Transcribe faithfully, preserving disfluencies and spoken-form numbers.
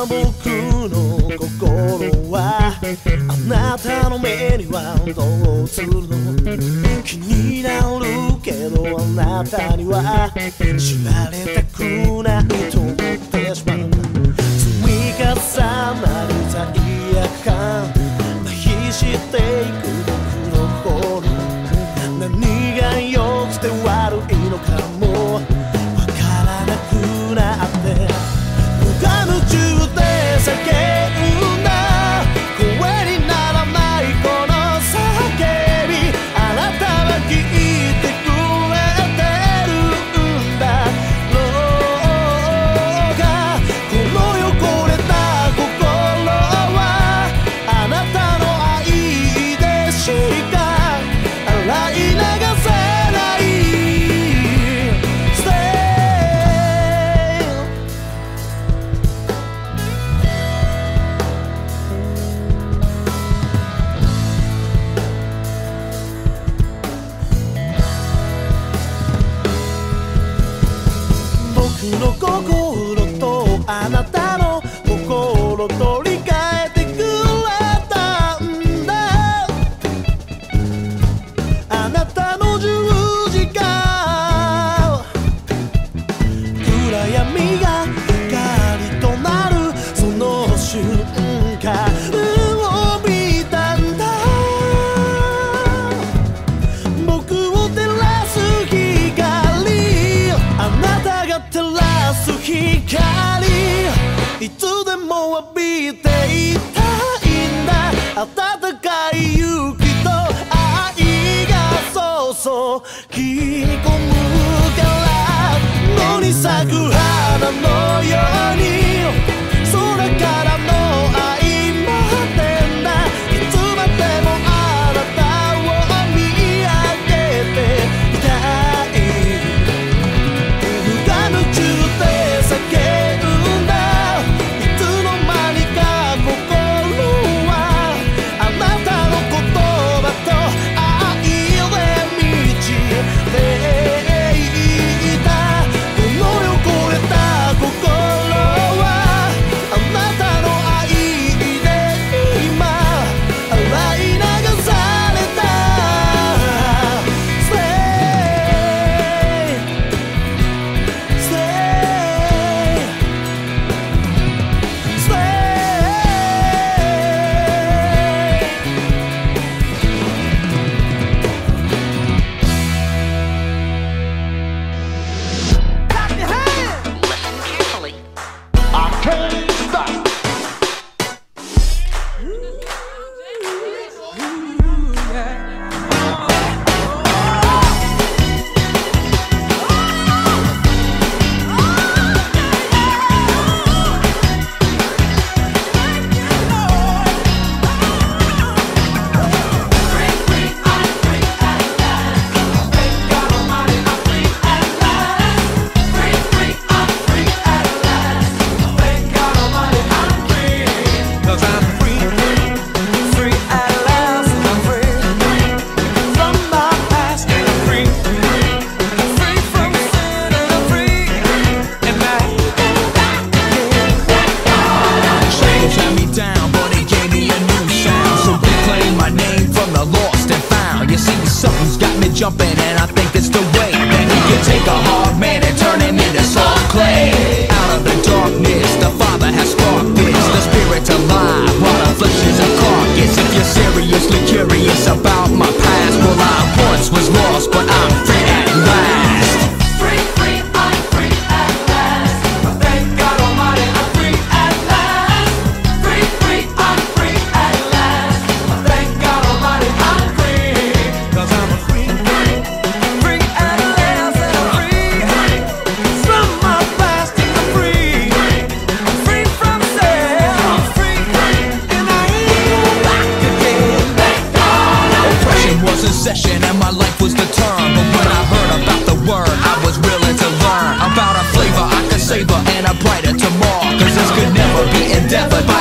僕の心はあなたの目にはどう映るの？気になるけどあなたには知られたくないと思ってしまう。積み重なる罪悪感麻痺していく僕の心、何が良くて悪いのかもわからなくなって無我夢中で叫んだ声にならないこの叫び、あなたは聞いてくれてるんだろうか。この汚れた心はあなたの愛でしか洗い流せない。 Stay 僕の心とあなたの心取り替えてくれたんだ。あなたの十字架、暗闇が光となるその瞬間を見たんだ。僕を照らす光、あなたが照らす光、いつでも浴びていたいんだ。温かい勇気と愛が注ぎ込むから野に咲く花のように空からの愛待ってんだ。いつまでもあなたを見上げていたい。無我夢中で叫んだいつの間にか心はあなたの言葉と愛で満ちていた。この汚れた心はあなたの愛で今洗い流された。 Stay Stay Stay Clap your hands. Listen carefully. I can't stop. Cause I'm free, free at last. I'm free from my past. I'm free, free from sin, and I'm free. And now change had me down, but it gave me a new sound. So they claim my name from the lost and found. You see, something's got me jumping, and I think it's the way that he can take a hard man and turn him into soft clay. Out of the darkness, the Father has sparked this. The Spirit's alive, while the flesh is a carcass. If you're seriously curious about my past, well, I once was lost, but I'm free at last. Free, free, I'm free at last. Thank God Almighty, I'm free at last. Free, free, I'm free at last. Thank God Almighty, I'm free. Cause I'm a free, free, free at last. And I'm free from my past. And I'm free, free from sin. I'm free, and I ain't back again. Oppression was in session and my life was the term. But when I heard about the word, I was willing to learn about a flavor I could savor and a brighter tomorrow. Cause this could never be endeavored.